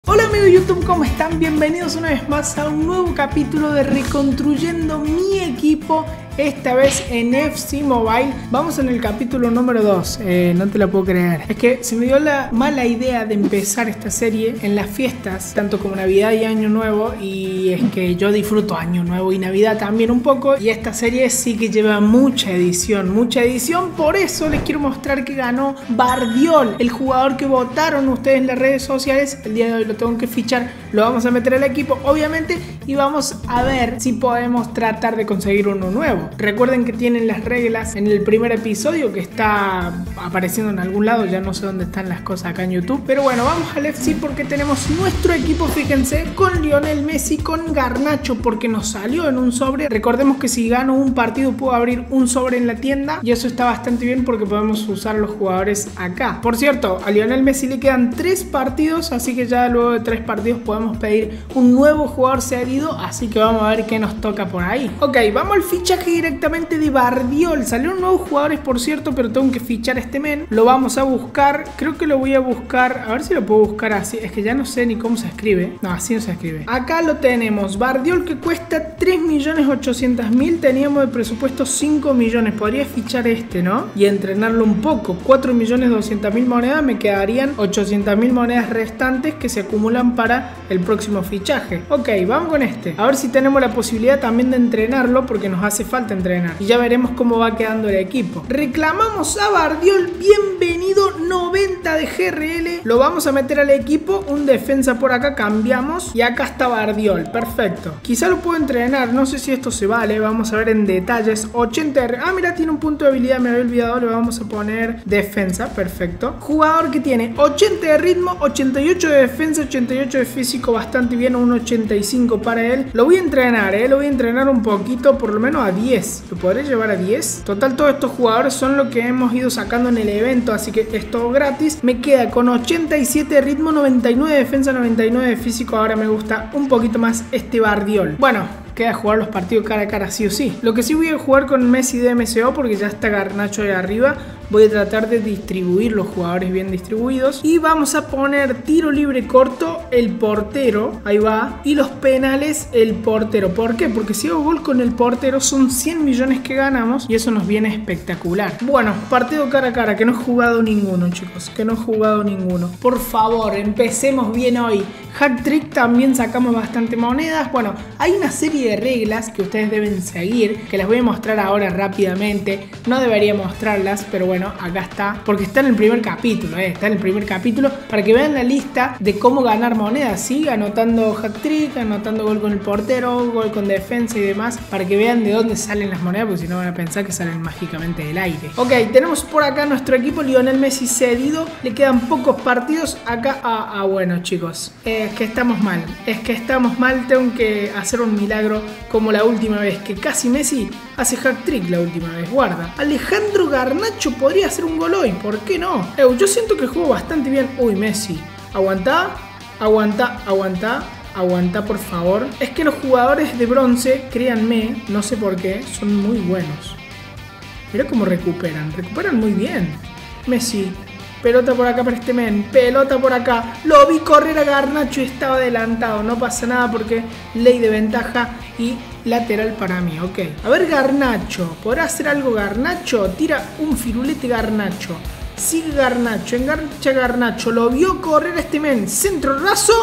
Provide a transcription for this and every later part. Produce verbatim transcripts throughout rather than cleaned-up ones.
Hola amigos de YouTube, ¿cómo están? Bienvenidos una vez más a un nuevo capítulo de Reconstruyendo mi equipo, esta vez en F C Mobile. Vamos en el capítulo número dos, eh, no te lo puedo creer. Es que se me dio la mala idea de empezar esta serie en las fiestas, tanto como Navidad y Año Nuevo, y es que yo disfruto Año Nuevo y Navidad también un poco, y esta serie sí que lleva mucha edición, mucha edición. Por eso les quiero mostrar que ganó Bardiol, el jugador que votaron ustedes en las redes sociales. El día de hoy lo tengo que fichar, lo vamos a meter al equipo obviamente, y vamos a ver si podemos tratar de conseguir uno nuevo. Recuerden que tienen las reglas en el primer episodio que está apareciendo en algún lado, ya no sé dónde están las cosas acá en YouTube, pero bueno, vamos al F C porque tenemos nuestro equipo, fíjense, con Lionel Messi, con Garnacho, porque nos salió en un sobre. Recordemos que si gano un partido puedo abrir un sobre en la tienda, y eso está bastante bien porque podemos usar los jugadores acá. Por cierto, a Lionel Messi le quedan tres partidos, así que ya luego de tres partidos podemos pedir un nuevo jugador cedido, así que vamos a ver qué nos toca por ahí. Ok, vamos al fichaje directamente de Bardiol. Salieron nuevos jugadores, por cierto, pero tengo que fichar a este men. Lo vamos a buscar, creo que lo voy a buscar, a ver si lo puedo buscar así, es que ya no sé ni cómo se escribe. No, así no se escribe. Acá lo tenemos, Bardiol, que cuesta tres millones ochocientos mil, teníamos de presupuesto cinco millones, podría fichar este, ¿no? Y entrenarlo un poco, cuatro millones doscientos mil monedas, me quedarían ochocientos mil monedas restantes que se acumulan para el próximo fichaje. Ok, vamos con este, a ver si tenemos la posibilidad también de entrenarlo, porque nos hace falta entrenar, y ya veremos cómo va quedando el equipo. Reclamamos a Bardiol, bienvenido, noventa de G R L, lo vamos a meter al equipo, un defensa por acá, cambiamos, y acá está Bardiol, perfecto. Quizá lo puedo entrenar, no sé si esto se vale, vamos a ver en detalles. ochenta de... Ah, mira, tiene un punto de habilidad, me había olvidado, le vamos a poner defensa, perfecto. Jugador que tiene ochenta de ritmo, ochenta y ocho de defensa, ochenta y ocho de físico, bastante bien, un ochenta y cinco para él. Lo voy a entrenar, eh, lo voy a entrenar un poquito, por lo menos a diez. ¿Lo podré llevar a diez? Total, todos estos jugadores son lo que hemos ido sacando en el evento, así que es todo gratis. Me queda con ochenta y siete de ritmo, noventa y nueve de defensa, noventa y nueve de físico. Ahora me gusta un poquito más este Bardiol. Bueno, queda jugar los partidos cara a cara sí o sí. Lo que sí voy a jugar con Messi de M C O, porque ya está Garnacho de arriba. Voy a tratar de distribuir los jugadores bien distribuidos. Y vamos a poner tiro libre corto, el portero, ahí va. Y los penales, el portero. ¿Por qué? Porque si hago gol con el portero son cien millones que ganamos, y eso nos viene espectacular. Bueno, partido cara a cara, que no he jugado ninguno, chicos, que no he jugado ninguno. Por favor, empecemos bien hoy. Hack trick, también sacamos bastante monedas. Bueno, hay una serie de reglas que ustedes deben seguir, que las voy a mostrar ahora rápidamente. No debería mostrarlas, pero bueno, acá está, porque está en el primer capítulo, eh, está en el primer capítulo, para que vean la lista de cómo ganar monedas, ¿sí? Anotando hack trick, anotando gol con el portero, gol con defensa y demás, para que vean de dónde salen las monedas, porque si no van a pensar que salen mágicamente del aire. Ok, tenemos por acá nuestro equipo, Lionel Messi cedido, le quedan pocos partidos acá. Ah, ah bueno, chicos, eh, es que estamos mal, es que estamos mal, tengo que hacer un milagro como la última vez, que casi Messi hace hack trick la última vez, guarda. Alejandro Garnacho podría hacer un gol hoy, ¿por qué no? Eh, yo siento que juego bastante bien. Uy, Messi, aguantá, aguantá, aguantá, aguantá por favor. Es que los jugadores de bronce, créanme, no sé por qué, son muy buenos. Mira cómo recuperan, recuperan muy bien. Messi, pelota por acá para este men, pelota por acá. Lo vi correr a Garnacho y estaba adelantado. No pasa nada porque ley de ventaja y lateral para mí, ok. A ver Garnacho, ¿podrá hacer algo Garnacho? Tira un firulete Garnacho. Sigue Garnacho, engancha Garnacho. Lo vio correr a este men, centro raso.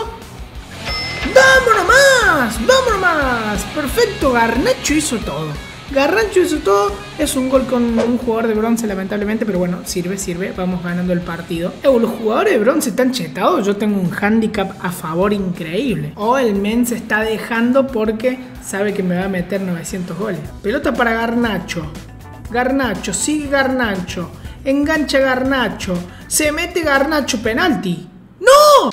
¡Vámonos más! ¡Vámonos más! Perfecto, Garnacho hizo todo. Garnacho hizo todo, es un gol con un jugador de bronce lamentablemente, pero bueno, sirve, sirve, vamos ganando el partido. Eh, los jugadores de bronce están chetados, yo tengo un handicap a favor increíble. O el men se está dejando porque sabe que me va a meter novecientos goles. Pelota para Garnacho, Garnacho, sigue Garnacho, engancha Garnacho, se mete Garnacho, penalti. ¡No!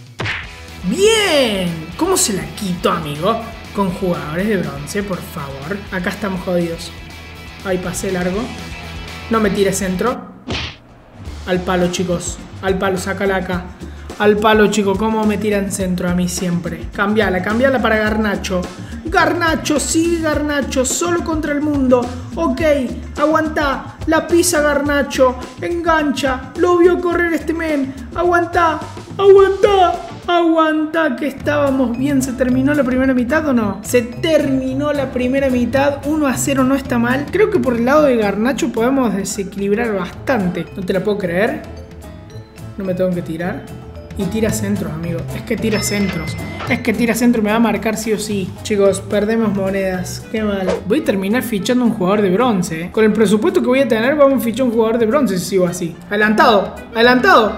Bien, ¿cómo se la quito, amigo? Con jugadores de bronce, por favor. Acá estamos jodidos. Ahí pasé largo. No me tire centro. Al palo, chicos. Al palo, sácala acá. Al palo, chicos. ¿Cómo me tiran centro a mí siempre? Cambiala, cambiala para Garnacho. Garnacho, sigue Garnacho. Solo contra el mundo. Ok, aguanta. La pisa Garnacho. Engancha. Lo vio correr este men. Aguanta. Aguanta. Aguanta que estábamos bien. ¿Se terminó la primera mitad o no? Se terminó la primera mitad. uno a cero no está mal. Creo que por el lado de Garnacho podemos desequilibrar bastante. No te la puedo creer. No me tengo que tirar. Y tira centros, amigo. Es que tira centros. Es que tira centros. Me va a marcar sí o sí. Chicos, perdemos monedas. Qué mal. Voy a terminar fichando un jugador de bronce. ¿eh? Con el presupuesto que voy a tener, vamos a fichar un jugador de bronce si sigo así. Adelantado. Adelantado.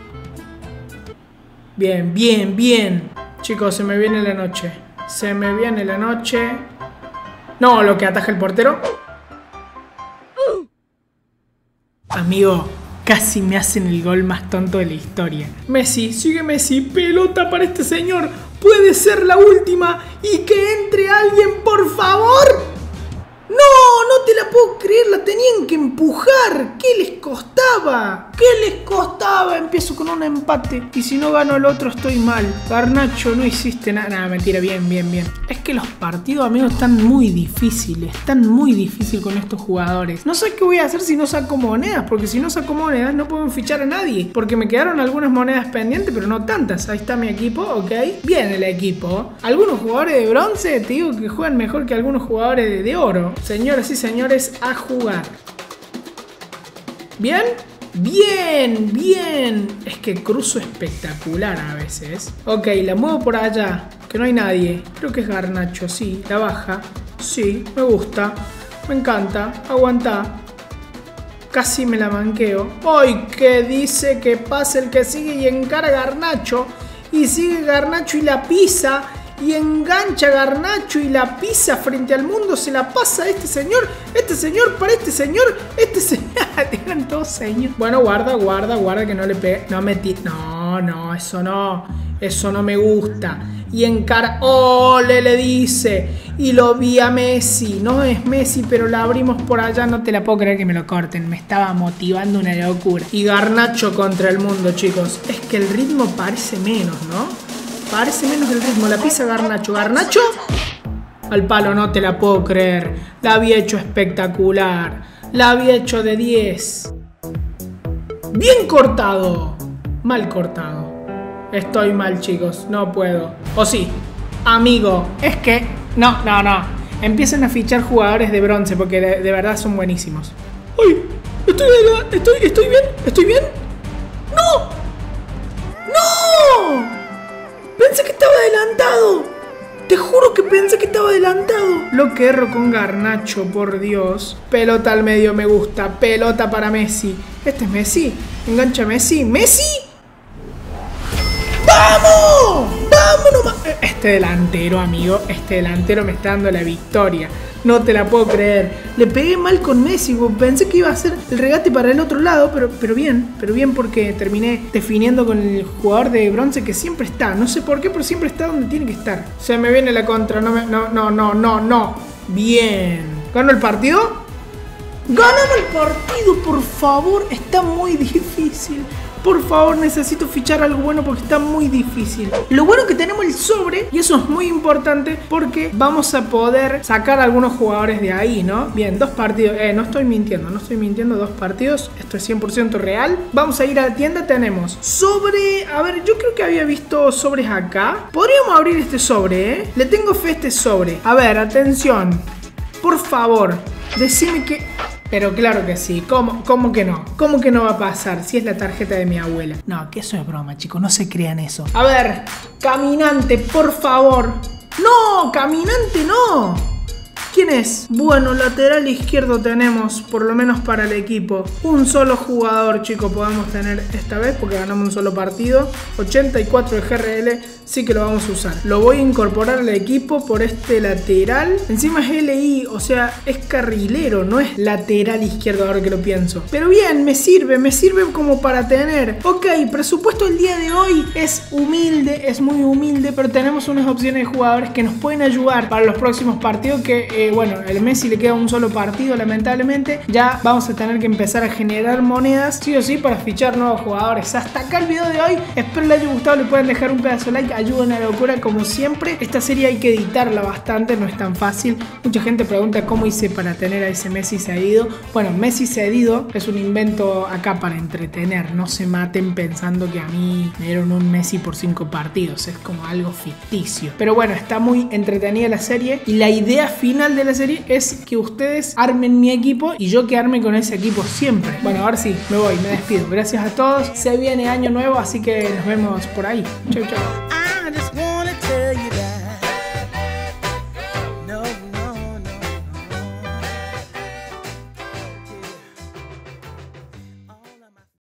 Bien, bien, bien. Chicos, se me viene la noche. Se me viene la noche. No, lo que ataja el portero. Amigo, casi me hacen el gol más tonto de la historia. Messi, sigue Messi. Pelota para este señor. Puede ser la última. Y que entre alguien, por favor. No, no te la puedo creer. La tenían que empujar. ¿Qué les costaba? ¿Qué les costaba? Empiezo con un empate. Y si no gano el otro estoy mal. Garnacho, no hiciste nada. Nada, mentira. Bien, bien, bien. Es que los partidos, amigos, están muy difíciles. Están muy difíciles con estos jugadores. No sé qué voy a hacer si no saco monedas. Porque si no saco monedas no puedo fichar a nadie. Porque me quedaron algunas monedas pendientes, pero no tantas. Ahí está mi equipo, ok. Bien el equipo. Algunos jugadores de bronce, te digo que juegan mejor que algunos jugadores de, de oro. Señoras y señores, a jugar. ¿Bien? Bien, bien. Es que cruzo espectacular a veces. Ok, la muevo por allá. Que no hay nadie. Creo que es Garnacho, sí. La baja. Sí, me gusta. Me encanta. Aguanta. Casi me la manqueo. ¡Ay! Que dice que pasa el que sigue y encara a Garnacho. Y sigue Garnacho y la pisa. Y engancha a Garnacho y la pisa frente al mundo. Se la pasa a este señor. Este señor para este señor. Este señor. Eran todos señores. Bueno, guarda, guarda, guarda que no le pegue. No me tires. No, no, eso no. Eso no me gusta. Y encara. ¡Ole! Le dice. Y lo vi a Messi. No es Messi, pero la abrimos por allá. No te la puedo creer que me lo corten. Me estaba motivando una locura. Y Garnacho contra el mundo, chicos. Es que el ritmo parece menos, ¿no? Parece menos el ritmo. La pisa Garnacho. ¿Garnacho? Al palo, no te la puedo creer. La había hecho espectacular. La había hecho de diez. Bien cortado. Mal cortado. Estoy mal, chicos. No puedo. O sí. Amigo. Es que... No, no, no. Empiecen a fichar jugadores de bronce porque de, de verdad son buenísimos. ¡Ay! Estoy, estoy, estoy bien. ¿Estoy bien? ¡No! ¡No! Pensé que estaba adelantado. Te juro que pensé que estaba adelantado. Lo que erro con Garnacho, por Dios. Pelota al medio me gusta. Pelota para Messi. Este es Messi. Engancha Messi. ¡Messi! ¡Vamos! ¡Vamos nomás! Este delantero, amigo. Este delantero me está dando la victoria. No te la puedo creer. Le pegué mal con Messi. Pensé que iba a hacer el regate para el otro lado. Pero, pero bien. Pero bien porque terminé definiendo con el jugador de bronce que siempre está. No sé por qué, pero siempre está donde tiene que estar. Se me viene la contra. No, me, no, no, no, no, no. Bien. ¿Ganó el partido? ¡Ganamos el partido, por favor! Está muy difícil. Por favor, necesito fichar algo bueno porque está muy difícil. Lo bueno es que tenemos el sobre y eso es muy importante porque vamos a poder sacar algunos jugadores de ahí, ¿no? Bien, dos partidos. Eh, no estoy mintiendo, no estoy mintiendo. Dos partidos. Esto es cien por ciento real. Vamos a ir a la tienda. Tenemos sobre... A ver, yo creo que había visto sobres acá. Podríamos abrir este sobre, ¿eh? Le tengo fe a este sobre. A ver, atención. Por favor, decime que... Pero claro que sí, ¿Cómo, ¿cómo que no? ¿Cómo que no va a pasar si es la tarjeta de mi abuela? No, que eso es broma, chicos, no se crean eso. A ver, caminante, por favor. ¡No! ¡Caminante no! ¿Quién es? Bueno, lateral izquierdo tenemos, por lo menos para el equipo. Un solo jugador, chicos, podemos tener esta vez porque ganamos un solo partido. ochenta y cuatro de G R L, sí que lo vamos a usar. Lo voy a incorporar al equipo por este lateral. Encima es L I, o sea, es carrilero, no es lateral izquierdo ahora que lo pienso. Pero bien, me sirve, me sirve como para tener. Ok, presupuesto el día de hoy es humilde, es muy humilde, pero tenemos unas opciones de jugadores que nos pueden ayudar para los próximos partidos que... eh, bueno, el Messi le queda un solo partido lamentablemente. Ya vamos a tener que empezar a generar monedas sí o sí para fichar nuevos jugadores. Hasta acá el video de hoy, espero les haya gustado, le pueden dejar un pedazo de like, ayuden a la locura como siempre. Esta serie hay que editarla bastante, no es tan fácil. Mucha gente pregunta cómo hice para tener a ese Messi cedido. Bueno, Messi cedido es un invento acá para entretener, no se maten pensando que a mí me dieron un Messi por cinco partidos, es como algo ficticio. Pero bueno, está muy entretenida la serie y la idea final de la serie es que ustedes armen mi equipo y yo que arme con ese equipo siempre. Bueno, ahora sí, me voy, me despido. Gracias a todos, se viene año nuevo, así que nos vemos por ahí. Chau, chau.